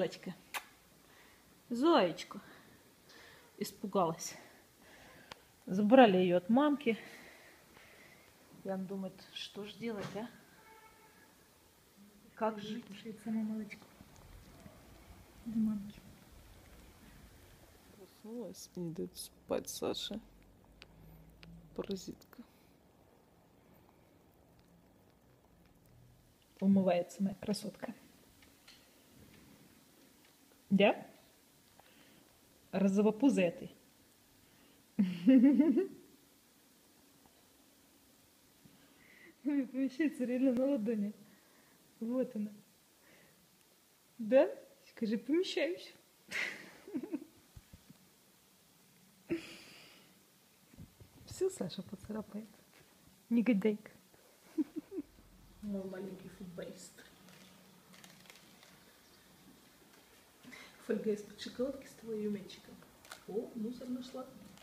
девочка. Зоечку. Испугалась. Забрали ее от мамки. И он думает, что ж делать, а? Как жить? Кушает сама малышка. Без мамки. Проснулась и не дает спать Саша. Паразитка. Умывается моя красотка. Да? Розовопузая ты. Помещается реально на ладони. Вот она. Да? Скажи, помещаюсь. Все Саша поцарапает. Негодяйка. Мой маленький футболист. Фольга из-под шоколадки с твоим мячиком. О, мусор нашла.